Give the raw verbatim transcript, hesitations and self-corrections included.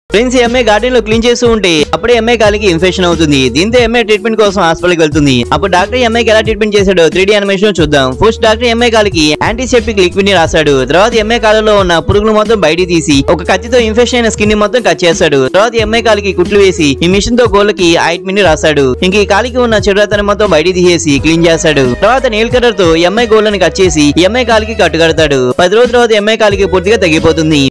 Friends ఈ అమ్మాయి garden లో క్లీన్ చేస్తూ ఉంటే అప్పుడే అమ్మాయి కాలికి ఇన్ఫెక్షన్ అవుతుంది. దీంతో అమ్మాయి ట్రీట్మెంట్ కోసం హాస్పిటల్ కి వెళ్తుంది. అప్పుడు డాక్టర్ అమ్మాయికి ఎలా ట్రీట్మెంట్ చేశాడో త్రీ డి అనిమేషన్ చూద్దాం. ఫస్ట్ డాక్టర్ అమ్మాయి కాలికి యాంటీసెప్టిక్ లిక్విడ్ ని రాశాడు. తర్వాత అమ్మాయి కాలలో ఉన్న పురుగులు మొత్తం బయటికి తీసి ఒక కత్తితో ఇన్ఫెక్షన్ అయిన స్కిన్ ని మొత్తం కట్ చేశాడు. తర్వాత అమ్మాయి కాలికి కుట్లు వేసి ఈ మిషన్ తో గోళ్ళకి ఆయింట్మెంట్ ని రాశాడు. ఇంక ఈ కాలికి ఉన్న చెడుతని మొత్తం బయటికి తీసేసి క్లీన్ చేశాడు. తర్వాత నెయిల్ కటర్ తో అమ్మాయి గోళ్ళని కట్ చేసి ఈ అమ్మాయి కాలికి కట్టు కడతాడు. పది రోజుల తర్వాత అమ్మాయి కాలికి పూర్తిగా తగ్గిపోతుంది.